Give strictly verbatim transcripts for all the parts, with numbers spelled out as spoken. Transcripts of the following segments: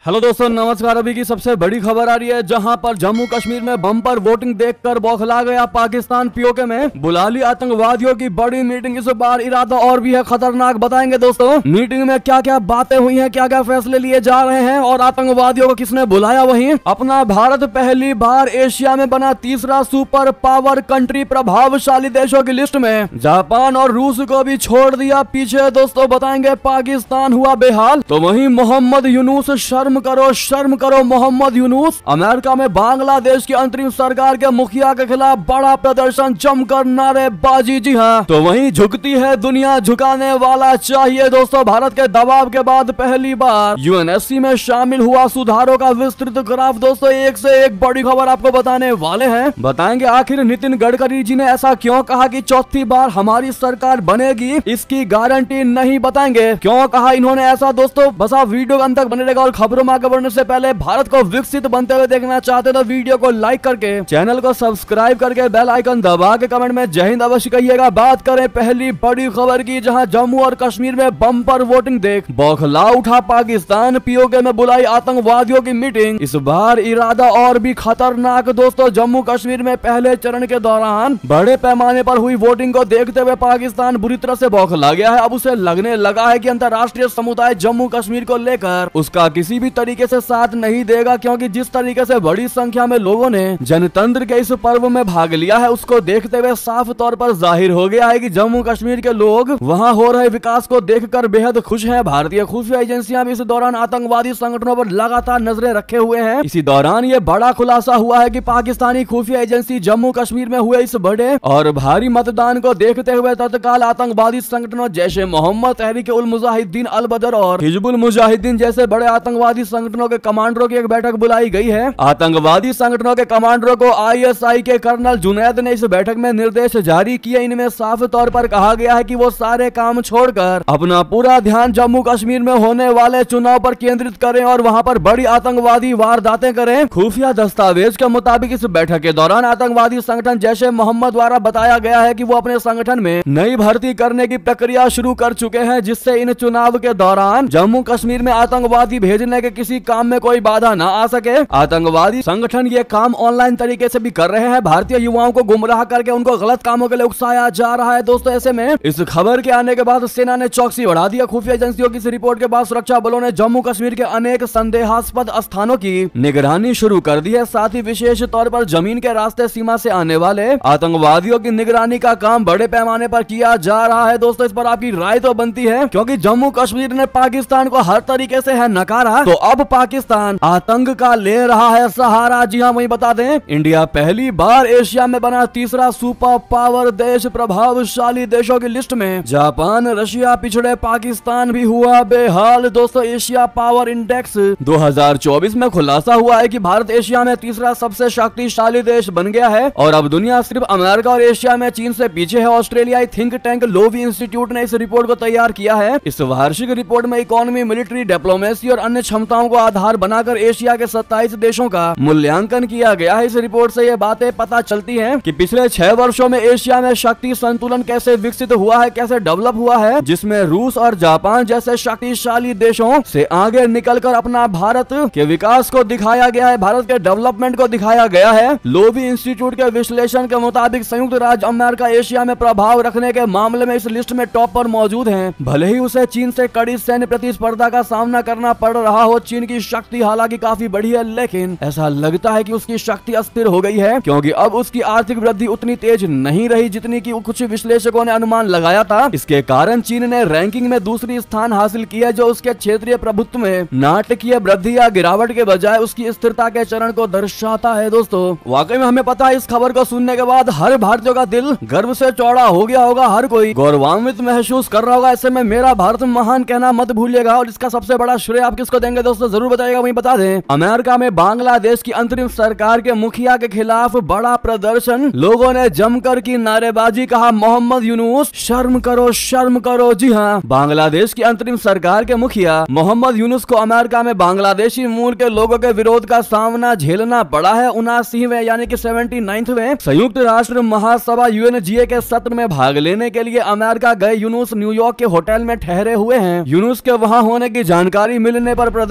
Hello दोस्तों, नमस्कार। अभी की सबसे बड़ी खबर आ रही है, जहां पर जम्मू कश्मीर में बम्पर वोटिंग देखकर बौखला गया पाकिस्तान। पीओके में बुला ली आतंकवादियों की बड़ी मीटिंग। इस बार इरादा और भी है खतरनाक, बताएंगे दोस्तों। मीटिंग में क्या क्या बातें हुई हैं, क्या क्या फैसले लिए जा रहे हैं और आतंकवादियों को किसने बुलाया। वहीं अपना भारत पहली बार एशिया में बना तीसरा सुपर पावर कंट्री। प्रभावशाली देशों की लिस्ट में जापान और रूस को भी छोड़ दिया पीछे। दोस्तों बताएंगे पाकिस्तान हुआ बेहाल। तो वहीं मोहम्मद यूनुस, शर्म करो शर्म करो मोहम्मद यूनुस। अमेरिका में बांग्लादेश की अंतरिम सरकार के मुखिया के खिलाफ बड़ा प्रदर्शन, जमकर नारेबाजी। जी हाँ, तो वहीं झुकती है दुनिया, झुकाने वाला चाहिए। दोस्तों भारत के दबाव के बाद पहली बार यूएनएससी में शामिल हुआ सुधारों का विस्तृत ग्राफ। दोस्तों एक से एक बड़ी खबर आपको बताने वाले हैं। बताएंगे आखिर नितिन गडकरी जी ने ऐसा क्यों कहा कि चौथी बार हमारी सरकार बनेगी, इसकी गारंटी नहीं। बताएंगे क्यों कहा इन्होंने ऐसा। दोस्तों बस आप वीडियो अंत तक बने रहेगा और खबरों में आगे बढ़ने से पहले भारत को विकसित बनते हुए देखना चाहते तो वीडियो को लाइक करके चैनल को सब्सक्राइब करके बेल आइकन दबा के कमेंट में जय हिंद अवश्य कहिएगा। बात करें पहली बड़ी खबर की, जहां जम्मू और कश्मीर में बम्पर वोटिंग देख बौखला उठा पाकिस्तान। पीओके में बुलाई आतंकवादियों की मीटिंग। इस बार इरादा और भी खतरनाक। दोस्तों जम्मू कश्मीर में पहले चरण के दौरान बड़े पैमाने पर हुई वोटिंग को देखते हुए पाकिस्तान बुरी तरह से बौखला गया है। अब उसे लगने लगा है कि अंतर्राष्ट्रीय समुदाय जम्मू कश्मीर को लेकर उसका किसी भी तरीके से साथ नहीं देगा, क्योंकि जिस तरीके से बड़ी संख्या में लोगों ने जनतंत्र के इस पर्व में भाग लिया है, उसको देखते हुए साफ तौर पर जाहिर हो गया है कि जम्मू कश्मीर के लोग वहां हो रहे विकास को देखकर बेहद खुश हैं। भारतीय खुफिया एजेंसियां भी इस दौरान आतंकवादी संगठनों पर लगातार नजरें रखे हुए हैं। इसी दौरान ये बड़ा खुलासा हुआ है कि पाकिस्तानी खुफिया एजेंसी जम्मू कश्मीर में हुए इस बड़े और भारी मतदान को देखते हुए तत्काल आतंकवादी संगठनों जैसे मोहम्मद, तहरीक उल मुजाहिदीन अल बदर और हिजबुल मुजाहिदीन जैसे बड़े आतंकवादी संगठनों के कमांडरों की एक बैठक बुलाई गई है। आतंकवादी संगठनों के कमांडरों को आईएसआई के कर्नल जुनैद ने इस बैठक में निर्देश जारी किए। इनमें साफ तौर पर कहा गया है कि वो सारे काम छोड़कर अपना पूरा ध्यान जम्मू कश्मीर में होने वाले चुनाव पर केंद्रित करें और वहां पर बड़ी आतंकवादी वारदातें करें। खुफिया दस्तावेज के मुताबिक इस बैठक के दौरान आतंकवादी संगठन जैसे मोहम्मद द्वारा बताया गया है कि वो अपने संगठन में नई भर्ती करने की प्रक्रिया शुरू कर चुके हैं, जिससे इन चुनाव के दौरान जम्मू कश्मीर में आतंकवादी भेजने के किसी काम में कोई बाधा न आ सके। आतंकवादी संगठन ये काम ऑनलाइन तरीके से भी कर रहे हैं। भारतीय युवाओं को गुमराह करके उनको गलत कामों के लिए उकसाया जा रहा है। दोस्तों ऐसे में इस खबर के आने के बाद सेना ने चौकसी बढ़ा दिया। खुफिया एजेंसियों की इस रिपोर्ट के बाद सुरक्षा बलों ने जम्मू कश्मीर के अनेक संदेहास्पद स्थानों की निगरानी शुरू कर दी है। साथ ही विशेष तौर पर जमीन के रास्ते सीमा से आने वाले आतंकवादियों की निगरानी का काम बड़े पैमाने पर किया जा रहा है। दोस्तों इस पर आपकी राय तो बनती है, क्योंकि जम्मू कश्मीर ने पाकिस्तान को हर तरीके से है नकारा, तो अब पाकिस्तान आतंक का ले रहा है सहारा। जी हाँ, वही बता दें इंडिया पहली बार एशिया में बना तीसरा सुपर पावर देश। प्रभावशाली देशों की लिस्ट में जापान, रशिया पिछड़े, पाकिस्तान भी हुआ बेहाल। दोस्तों एशिया पावर इंडेक्स दो हज़ार चौबीस में खुलासा हुआ है कि भारत एशिया में तीसरा सबसे शक्तिशाली देश बन गया है और अब दुनिया सिर्फ अमेरिका और एशिया में चीन से पीछे है। ऑस्ट्रेलियाई थिंक टैंक लोवी इंस्टीट्यूट ने इस रिपोर्ट को तैयार किया है। इस वार्षिक रिपोर्ट में इकोनॉमी, मिलिट्री, डिप्लोमेसी और अन्य क्षमताओं को आधार बनाकर एशिया के सत्ताईस देशों का मूल्यांकन किया गया है। इस रिपोर्ट से ये बातें पता चलती हैं कि पिछले छह वर्षों में एशिया में शक्ति संतुलन कैसे विकसित हुआ है, कैसे डेवलप हुआ है, जिसमें रूस और जापान जैसे शक्तिशाली देशों से आगे निकलकर अपना भारत के विकास को दिखाया गया है, भारत के डेवलपमेंट को दिखाया गया है। लोवी इंस्टीट्यूट के विश्लेषण के मुताबिक संयुक्त राज्य अमेरिका एशिया में प्रभाव रखने के मामले में इस लिस्ट में टॉप पर मौजूद है। भले ही उसे चीन से कड़ी सैन्य प्रतिस्पर्धा का सामना करना पड़ रहा हो। चीन की शक्ति हालांकि काफी बड़ी है, लेकिन ऐसा लगता है कि उसकी शक्ति अस्थिर हो गई है, क्योंकि अब उसकी आर्थिक वृद्धि उतनी तेज नहीं रही जितनी कि कुछ विश्लेषकों ने अनुमान लगाया था। इसके कारण चीन ने रैंकिंग में दूसरी स्थान हासिल की है, जो उसके क्षेत्रीय प्रभुत्व में नाटकीय वृद्धि या गिरावट के बजाय उसकी स्थिरता के चरण को दर्शाता है। दोस्तों वाकई में हमें पता है, इस खबर को सुनने के बाद हर भारतीय का दिल गर्व से चौड़ा हो गया होगा, हर कोई गौरवान्वित महसूस कर रहा होगा। ऐसे में मेरा भारत महान कहना मत भूलिएगा और इसका सबसे बड़ा श्रेय आप किसको देंगे दोस्तों जरूर बताइएगा। वहीं बता दें अमेरिका में बांग्लादेश की अंतरिम सरकार के मुखिया के खिलाफ बड़ा प्रदर्शन, लोगों ने जमकर की नारेबाजी, कहा मोहम्मद यूनुस शर्म करो शर्म करो। जी हाँ, बांग्लादेश की अंतरिम सरकार के मुखिया मोहम्मद यूनुस को अमेरिका में बांग्लादेशी मूल के लोगों के विरोध का सामना झेलना पड़ा है। उनासीवें यानी कि सेवेंटी नाइन्थवें संयुक्त राष्ट्र महासभा यूएनजीए के सत्र में भाग लेने के लिए अमेरिका गए यूनुस न्यूयॉर्क के होटल में ठहरे हुए हैं। यूनुस के वहां होने की जानकारी मिलने पर प्रदर्शन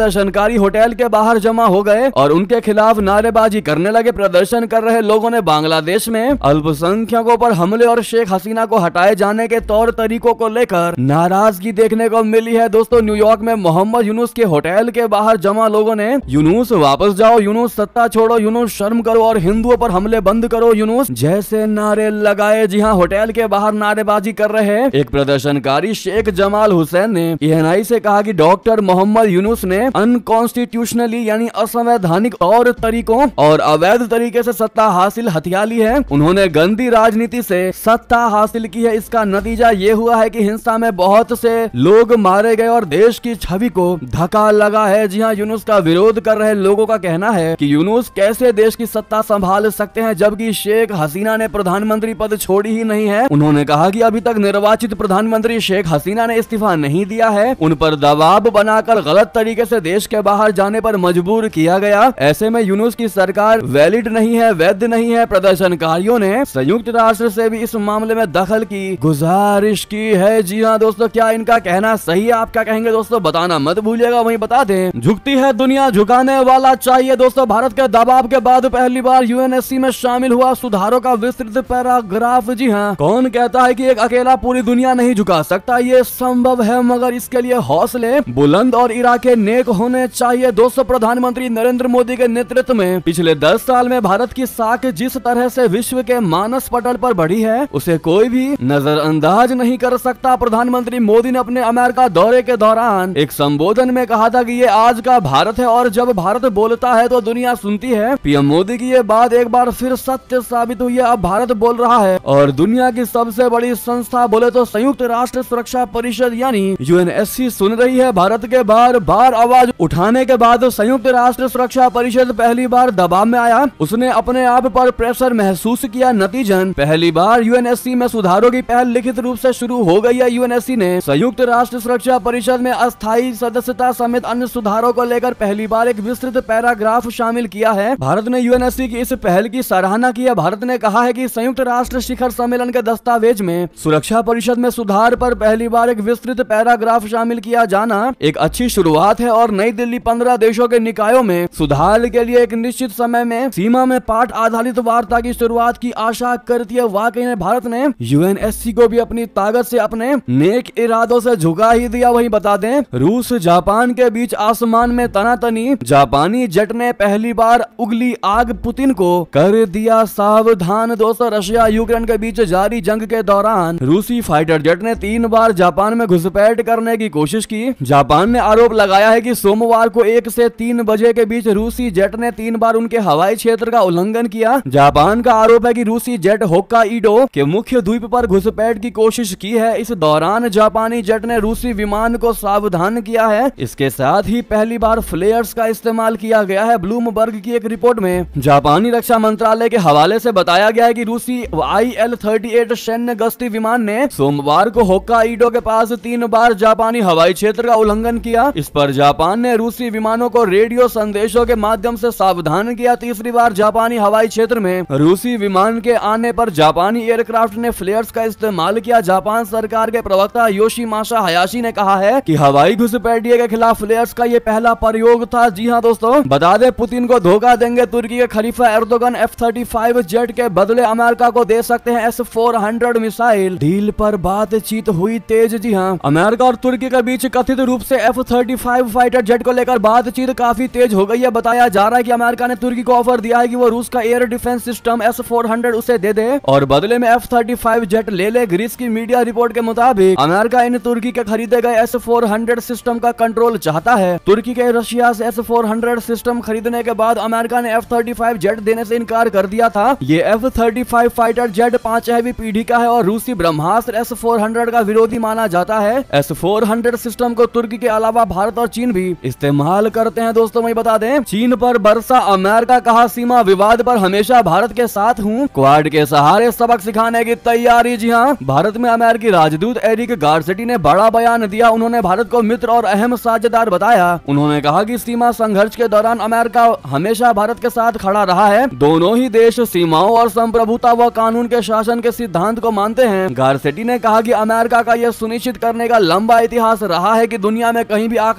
प्रदर्शनकारी होटल के बाहर जमा हो गए और उनके खिलाफ नारेबाजी करने लगे। प्रदर्शन कर रहे लोगों ने बांग्लादेश में अल्पसंख्यकों पर हमले और शेख हसीना को हटाए जाने के तौर तरीकों को लेकर नाराजगी देखने को मिली है। दोस्तों, न्यूयॉर्क में मोहम्मद यूनुस के होटल के बाहर जमा लोगों ने यूनुस वापस जाओ, यूनुस सत्ता छोड़ो, यूनुस शर्म करो और हिंदुओं पर हमले बंद करो, यूनुस जैसे नारे लगाए। जी हाँ, होटल के बाहर नारेबाजी कर रहे एक प्रदर्शनकारी शेख जमाल हुसैन ने एएनआई से कहा कि डॉक्टर मोहम्मद यूनुस ने अनकॉन्स्टिट्यूशनली यानी असंवैधानिक तौर तरीकों और अवैध तरीके से सत्ता हासिल हथिया ली है। उन्होंने गंदी राजनीति से सत्ता हासिल की है। इसका नतीजा ये हुआ है कि हिंसा में बहुत से लोग मारे गए और देश की छवि को धक्का लगा है। जी हाँ, यूनुस का विरोध कर रहे लोगों का कहना है कि यूनुस कैसे देश की सत्ता संभाल सकते हैं जबकि शेख हसीना ने प्रधानमंत्री पद छोड़ी ही नहीं है। उन्होंने कहा कि अभी तक निर्वाचित प्रधानमंत्री शेख हसीना ने इस्तीफा नहीं दिया है, उन पर दबाव बनाकर गलत तरीके से देश के बाहर जाने पर मजबूर किया गया। ऐसे में यूनुस की सरकार वैलिड नहीं है, वैध नहीं है। प्रदर्शनकारियों ने संयुक्त राष्ट्र से भी इस मामले में दखल की गुजारिश की है। जी हाँ दोस्तों, क्या इनका कहना सही है? आप क्या कहेंगे दोस्तों, बताना मत भूलिएगा। वहीं बता दें, झुकती है दुनिया झुकाने वाला चाहिए। दोस्तों, भारत के दबाव के बाद पहली बार यूएनएससी में शामिल हुआ सुधारों का विस्तृत पैराग्राफ। जी हाँ, कौन कहता है कि एक अकेला पूरी दुनिया नहीं झुका सकता? ये संभव है, मगर इसके लिए हौसले बुलंद और इराके नेक होने चाहिए। दोस्तों, प्रधानमंत्री नरेंद्र मोदी के नेतृत्व में पिछले दस साल में भारत की साख जिस तरह से विश्व के मानस पटल पर बढ़ी है, उसे कोई भी नजरअंदाज नहीं कर सकता। प्रधानमंत्री मोदी ने अपने अमेरिका दौरे के दौरान एक संबोधन में कहा था कि ये आज का भारत है और जब भारत बोलता है तो दुनिया सुनती है। पीएम मोदी की ये बात एक बार फिर सत्य साबित हुई है। अब भारत बोल रहा है और दुनिया की सबसे बड़ी संस्था बोले तो संयुक्त राष्ट्र सुरक्षा परिषद यानी यूएनएससी सुन रही है। भारत के बार बार आवाज उठाने के बाद संयुक्त राष्ट्र सुरक्षा परिषद पहली बार दबाव में आया। उसने अपने आप पर प्रेशर महसूस किया। नतीजन पहली बार यूएनएससी में सुधारों की पहल लिखित रूप से शुरू हो गई है। यूएनएससी ने संयुक्त राष्ट्र सुरक्षा परिषद में अस्थायी सदस्यता समेत अन्य सुधारों को लेकर पहली बार एक विस्तृत पैराग्राफ शामिल किया है। भारत ने यूएनएससी की इस पहल की सराहना की है। भारत ने कहा है कि संयुक्त राष्ट्र शिखर सम्मेलन के दस्तावेज में सुरक्षा परिषद में सुधार पर पहली बार एक विस्तृत पैराग्राफ शामिल किया जाना एक अच्छी शुरुआत है और नई दिल्ली पंद्रह देशों के निकायों में सुधार के लिए एक निश्चित समय में सीमा में पाठ आधारित वार्ता की शुरुआत की आशा करती है। वाकई में भारत ने यूएनएससी को भी अपनी ताकत से अपने नेक इरादों से झुका ही दिया। वहीं बता दें, रूस जापान के बीच आसमान में तनातनी, जापानी जेट ने पहली बार उगली आग, पुतिन को कर दिया सावधान। दोस्तों, रशिया यूक्रेन के बीच जारी जंग के दौरान रूसी फाइटर जेट ने तीन बार जापान में घुसपैठ करने की कोशिश की। जापान ने आरोप लगाया है कि सोमवार को एक से तीन बजे के बीच रूसी जेट ने तीन बार उनके हवाई क्षेत्र का उल्लंघन किया। जापान का आरोप है कि रूसी जेट होक्काइडो के मुख्य द्वीप पर घुसपैठ की कोशिश की है। इस दौरान जापानी जेट ने रूसी विमान को सावधान किया है। इसके साथ ही पहली बार फ्लेयर्स का इस्तेमाल किया गया है। ब्लूमबर्ग की एक रिपोर्ट में जापानी रक्षा मंत्रालय के हवाले से बताया गया है कि रूसी आई एल थर्टी एट सैन्य गश्ती विमान ने सोमवार को होक्काइडो के पास तीन बार जापानी हवाई क्षेत्र का उल्लंघन किया। इस पर जापान ने रूसी विमानों को रेडियो संदेशों के माध्यम से सावधान किया। तीसरी बार जापानी हवाई क्षेत्र में रूसी विमान के आने पर जापानी एयरक्राफ्ट ने फ्लेयर्स का इस्तेमाल किया। जापान सरकार के प्रवक्ता योशिमासा हयाशी ने कहा है कि हवाई घुसपैठिए के खिलाफ फ्लेयर्स का ये पहला प्रयोग था। जी हाँ दोस्तों, बता दें, पुतिन को धोखा देंगे तुर्की के खलीफा Erdogan F thirty five jet के बदले अमेरिका को दे सकते हैं S four hundred missile. Deal पर बातचीत हुई तेज। जी हाँ, अमेरिका और तुर्की के बीच कथित रूप से F thirty five fighter jet को लेकर बातचीत काफी तेज हो गई है। बताया जा रहा है कि अमेरिका ने तुर्की को ऑफर दिया है कि वो रूस का air defence system S four hundred उसे दे दे और बदले में एफ थर्टी फाइव जेट ले ले। ग्रीस की मीडिया रिपोर्ट के मुताबिक अमेरिका इन तुर्की के खरीदे गए एस फोर हंड्रेड सिस्टम का कंट्रोल चाहता है। तुर्की के रशिया से एस फोर हंड्रेड सिस्टम खरीदने के बाद अमेरिका ने एफ थर्टी फाइव जेट देने से इनकार कर दिया था। ये F thirty five fighter jet पांचवी पीढ़ी का है और रूसी ब्रह्मास्त्र एस फोर हंड्रेड का विरोधी माना जाता है। एस फोर हंड्रेड सिस्टम को तुर्की के अलावा भारत और चीन भी इस्तेमाल करते हैं। दोस्तों, मैं बता दें, चीन पर बरसा अमेरिका, कहा सीमा विवाद पर हमेशा भारत के साथ हूँ, क्वाड के सहारे सबक सिखाने की तैयारी। जी हाँ, भारत में अमेरिकी राजदूत एरिक गारसेटी ने बड़ा बयान दिया। उन्होंने भारत को मित्र और अहम साझेदार बताया। उन्होंने कहा कि सीमा संघर्ष के दौरान अमेरिका हमेशा भारत के साथ खड़ा रहा है। दोनों ही देश सीमाओं और संप्रभुता व कानून के शासन के सिद्धांत को मानते हैं। गारसेटी ने कहा कि अमेरिका का यह सुनिश्चित करने का लंबा इतिहास रहा है कि दुनिया में कहीं भी आक्रामकता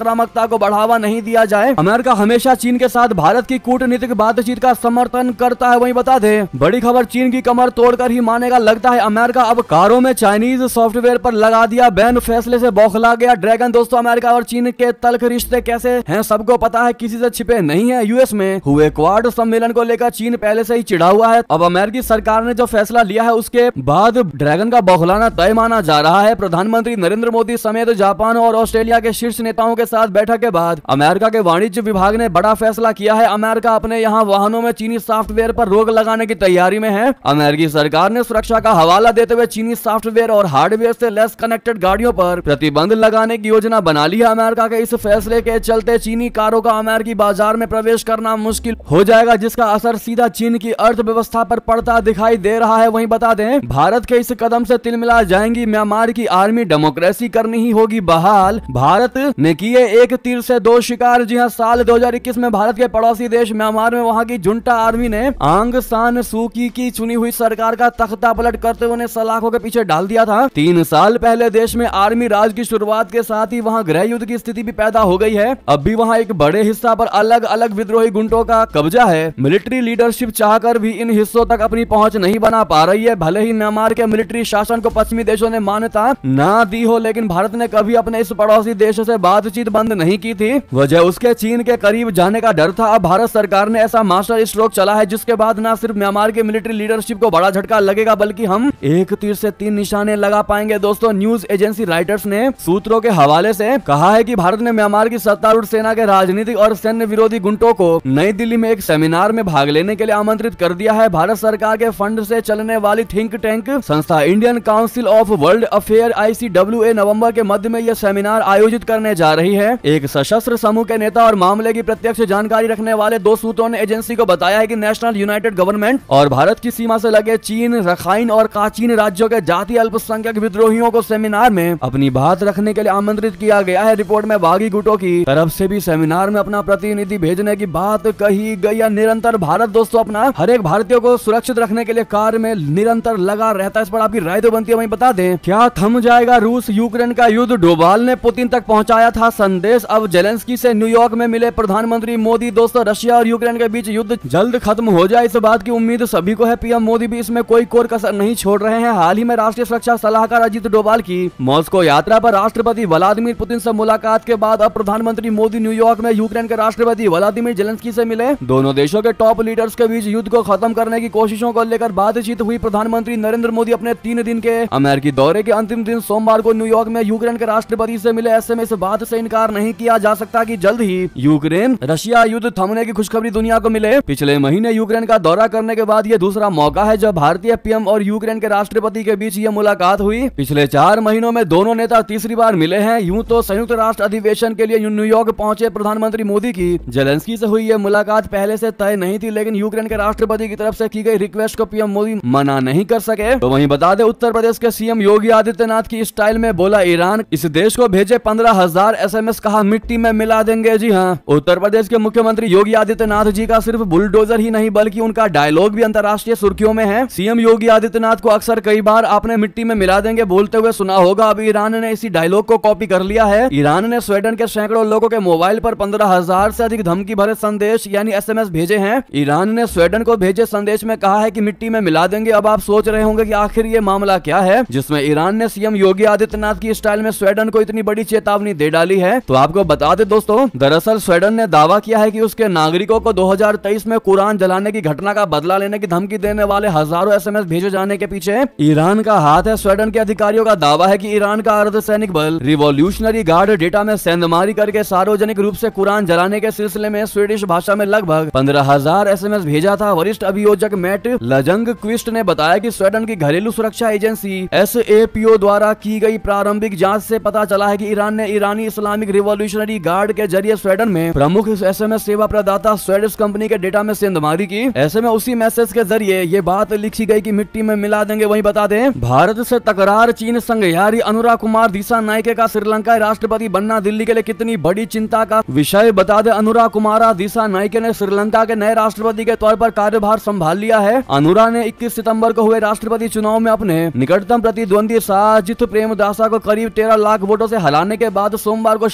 को बढ़ावा नहीं दिया जाए। अमेरिका हमेशा चीन के साथ भारत की कूटनीतिक बातचीत का समर्थन करता है। वहीं बता दें, बड़ी खबर चीन की कमर तोड़कर ही मानेगा लगता है अमेरिका अब कारों में चाइनीज सॉफ्टवेयर पर लगा दिया बैन। फैसले से बौखला गया ड्रैगन। दोस्तों, अमेरिका और चीन के तल्ख रिश्ते कैसे हैं सबको पता है, किसी से छिपे नहीं है। यूएस में हुए क्वाड सम्मेलन को लेकर चीन पहले से ही चिढ़ा हुआ है। अब अमेरिकी सरकार ने जो फैसला लिया है उसके बाद ड्रैगन का बौखलाना तय माना जा रहा है। प्रधानमंत्री नरेंद्र मोदी समेत जापान और ऑस्ट्रेलिया के शीर्ष नेताओं के साथ बैठक के बाद अमेरिका के वाणिज्य विभाग ने बड़ा फैसला किया है। अमेरिका अपने यहाँ वाहनों में चीनी सॉफ्टवेयर पर रोक लगाने की तैयारी में है। अमेरिकी सरकार ने सुरक्षा का हवाला देते हुए चीनी सॉफ्टवेयर और हार्डवेयर से लेस कनेक्टेड गाड़ियों पर प्रतिबंध लगाने की योजना बना ली है। अमेरिका के इस फैसले के चलते चीनी कारों का अमेरिकी बाजार में प्रवेश करना मुश्किल हो जाएगा, जिसका असर सीधा चीन की अर्थव्यवस्था पर पड़ता दिखाई दे रहा है। वहीं बता दें, भारत के इस कदम से तिलमिला जाएंगी म्यांमार की आर्मी। डेमोक्रेसी करनी ही होगी बहाल। भारत ने किए एक तीर से दो शिकार। जी हां, साल दो हज़ार इक्कीस में भारत के पड़ोसी देश म्यांमार में वहां की जुंटा आर्मी ने आंग सान सू की की चुनी हुई सरकार का तख्ता पलट करते हुए सलाखों के पीछे डाल दिया था। तीन साल पहले देश में आर्मी राज की शुरुआत के साथ ही वहां गृह युद्ध की स्थिति भी पैदा हो गई है। अब भी वहां एक बड़े हिस्सा पर अलग अलग विद्रोही गुंटों का कब्जा है। मिलिट्री लीडरशिप चाहकर भी इन हिस्सों तक अपनी पहुंच नहीं बना पा रही है। भले ही म्यांमार के मिलिट्री शासन को पश्चिमी देशों ने मान्यता ना दी हो, लेकिन भारत ने कभी अपने इस पड़ोसी देश से बातचीत बंद नहीं की थी। वजह उसके चीन के करीब जाने का डर था। अब भारत सरकार ने ऐसा मास्टर स्ट्रोक चला है जिसके बाद न सिर्फ म्यांमार की मिलिट्री लीडरशिप को बड़ा झटका लगेगा, बल्कि हम एक तीर से तीन निशाने लगा पाएंगे। दोस्तों, न्यूज एजेंसी राइटर्स ने सूत्रों के हवाले से कहा है कि भारत ने म्यांमार की सत्तारूढ़ सेना के राजनीतिक और सैन्य विरोधी गुंटों को नई दिल्ली में एक सेमिनार में भाग लेने के लिए आमंत्रित कर दिया है। भारत सरकार के फंड से चलने वाली थिंक टैंक संस्था Indian Council of World Affair I C W A नवंबर के मध्य में यह सेमिनार आयोजित करने जा रही है। एक सशस्त्र समूह के नेता और मामले की प्रत्यक्ष जानकारी रखने वाले दो सूत्रों ने एजेंसी को बताया है कि नेशनल यूनाइटेड गवर्नमेंट और भारत की सीमा से लगे चीन, रखाइन और काचीन राज्यों के जातीय अल्पसंख्यक विद्रोहियों को सेमिनार में अपनी बात रखने के लिए आमंत्रित किया गया है। रिपोर्ट में बागी गुटों की तरफ से भी सेमिनार में अपना प्रतिनिधि भेजने की बात कही गई है। निरंतर भारत दोस्तों अपना हर एक भारतीय को सुरक्षित रखने के लिए कार्य में निरंतर लगा रहता है। इस पर आपकी राय तो बनती है। वहीं बता दें, क्या थम जाएगा रूस यूक्रेन का युद्ध? डोभाल ने पुतिन तक पहुंचाया था संदेश। अब जेलेंस्की से न्यूयॉर्क में मिले प्रधानमंत्री मोदी। दोस्तों, रशिया और यूक्रेन के बीच युद्ध जल्द खत्म हो जाए, इस बात की उम्मीद सभी को है। पीएम मोदी भी इसमें कोई कोर कसर नहीं छोड़ रहे हैं। हाल ही में राष्ट्रीय सुरक्षा सलाहकार अजीत डोभाल की मॉस्को यात्रा पर राष्ट्रपति व्लादिमीर पुतिन से मुलाकात के बाद अब प्रधानमंत्री मोदी न्यूयॉर्क में यूक्रेन के राष्ट्रपति व्लादिमीर जेलेंस्की से मिले। दोनों देशों के टॉप लीडर्स के बीच युद्ध को खत्म करने की कोशिशों को लेकर बातचीत हुई। प्रधानमंत्री नरेंद्र मोदी अपने तीन दिन के अमेरिकी दौरे के अंतिम दिन सोमवार को न्यूयॉर्क में यूक्रेन के राष्ट्रपति से मिले। ऐसे में इस बात से इनकार नहीं किया जा सकता कि जल्द ही यूक्रेन रशिया युद्ध थमने की खुशखबरी दुनिया को मिले। पिछले महीने यूक्रेन का दौरा करने के बाद ये दूसरा मौका है जब भारतीय पीएम और यूक्रेन के राष्ट्रपति के बीच ये मुलाकात हुई। पिछले चार महीनों में दोनों नेता तीसरी बार मिले हैं। यूं तो संयुक्त राष्ट्र अधिवेशन के लिए न्यूयॉर्क पहुंचे प्रधानमंत्री मोदी की जेलेंस्की से हुई ये मुलाकात पहले से तय नहीं थी, लेकिन यूक्रेन के राष्ट्रपति की तरफ से की गई रिक्वेस्ट को पीएम मोदी मना नहीं कर सके। तो वहीं बता दें, उत्तर प्रदेश के सीएम योगी आदित्यनाथ की स्टाइल में बोला ईरान इस देश को भेजे पंद्रह हजार एस एम एस, कहा मिट्टी में मिला देंगे। जी हाँ, उत्तर प्रदेश के मुख्यमंत्री योगी आदित्यनाथ जी का सिर्फ बुलडोजर ही नहीं बल्कि उनका डायलॉग भी अंतर्राष्ट्रीय सुर्खियों में है। सीएम योगी आदित्यनाथ को अक्सर कई बार आपने मिट्टी में मिला देंगे बोलते हुए सुना होगा। अब ईरान ने इसी डायलॉग को कॉपी कर लिया है। ईरान ने स्वीडन के सैकड़ों लोगों के मोबाइल पर पंद्रह हजार से अधिक धमकी भरे संदेश यानी एस एम एस भेजे हैं। ईरान ने स्वीडन को भेजे संदेश में कहा है कि मिट्टी में मिला देंगे। अब आप सोच रहे होंगे कि आखिर ये मामला क्या है जिसमें ईरान ने सीएम योगी आदित्यनाथ की स्टाइल में स्वीडन को इतनी बड़ी चेतावनी दे डाली है। तो आपको बता दें दोस्तों, दरअसल स्वीडन ने दावा किया है कि उसके नागरिकों को दो हज़ार तेईस में कुरान जलाने की घटना का बदला लेने की धमकी देने वाले हजारों एस एम एस भेजे जाने के पीछे ईरान का हाथ है। स्वीडन के अधिकारियों का दावा है कि ईरान का अर्धसैनिक बल रिवॉल्यूशनरी गार्ड डेटा में सेंधमारी करके सार्वजनिक रूप से कुरान जलाने के सिलसिले में स्वीडिश भाषा में लगभग पंद्रह हजार एस एम एस भेजा था। वरिष्ठ अभियोजक मैट लजंग क्विस्ट ने बताया कि स्वीडन की घरेलू सुरक्षा agency S A P O द्वारा की गई प्रारंभिक जांच से पता चला है कि ईरान ने ईरानी इस्लामिक रिवॉल्यूशनरी गार्ड के जरिए स्वीडन में प्रमुख एस एम एस सेवा प्रदाता स्वीडिश कंपनी के डेटा में सेंधमारी की। ऐसे में उसी मैसेज के जरिए ये बात लिखी गई कि मिट्टी में मिला देंगे। वहीं बता दें, भारत से तकरार चीन संघयारी अनुराग कुमार दिशा नायके का श्रीलंका राष्ट्रपति बनना दिल्ली के लिए कितनी बड़ी चिंता का विषय। बता दें, अनुराग कुमार दिशा नायके ने श्रीलंका के नए राष्ट्रपति के तौर पर कार्यभार संभाल लिया है। अनुरा ने इक्कीस सितंबर को हुए राष्ट्रपति चुनाव में अपने निकटतम प्रतिद्वंदी साजिद प्रेमदासा को करीब तेरह लाख वोटों से हराने के बाद सोमवार को शपथ ली है।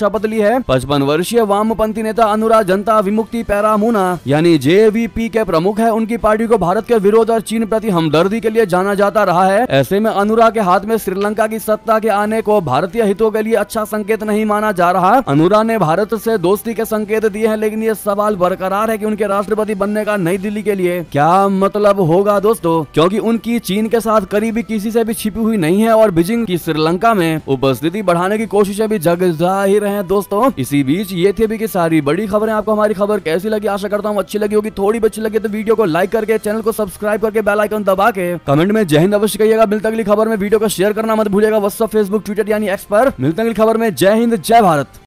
है। पचपन वर्षीय वामपंथी नेता अनुरा जनता विमुक्ति पेरामुना यानी जे वी पी के प्रमुख है। उनकी पार्टी को भारत के विरोध और चीन प्रति हमदर्दी के लिए जाना जाता रहा है। ऐसे में अनुरा के हाथ में श्रीलंका की सत्ता के आने को भारतीय हितों के लिए अच्छा संकेत नहीं माना जा रहा। अनुरा ने भारत से दोस्ती के संकेत दिए हैं, लेकिन ये सवाल बरकरार है कि उनके राष्ट्रपति बनने का नई दिल्ली के लिए क्या मतलब होगा दोस्तों, क्योंकि उनकी चीन के साथ करीबी किसी से भी छिपी हुई नहीं है और बीजिंग की श्रीलंका में उपस्थिति बढ़ाने की कोशिशें भी जग जाहिर हैं दोस्तों। इसी बीच ये थी अभी की सारी बड़ी खबरें। आपको हमारी खबर कैसी लगी? आशा करता हूँ अच्छी लगी होगी। थोड़ी भी अच्छी लगी तो वीडियो को लाइक करके चैनल को सब्सक्राइब करके बेल आइकन दबा के कमेंट में जय हिंद अवश्य कहिएगा। मिलता अगली खबर में, वीडियो को शेयर करना मत भूलिएगा। व्हाट्सएप, फेसबुक, ट्विटर यानी एक्स पर। मिलते अगली खबर में। जय हिंद, जय भारत।